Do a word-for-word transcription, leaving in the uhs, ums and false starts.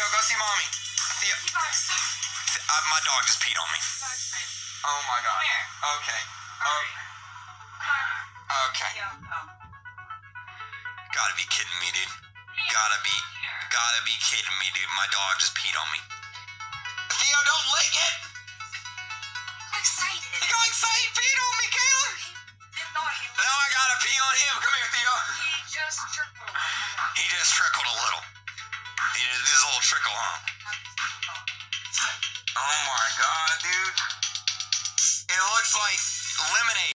Theo, go see mommy. Theo. You guys suck. Uh, my dog just peed on me. Oh my god. Come here. Okay. Hurry. Oh. Okay. Theo, no. Gotta be kidding me, dude. Gotta be, gotta be kidding me, dude. My dog just peed on me. Theo, don't lick it. I'm excited. He got excited, peed on me, Kayla. Did not he? Now I gotta pee on him. Come here, Theo. He just trickled. He just trickled a little. He did this little trickle, huh?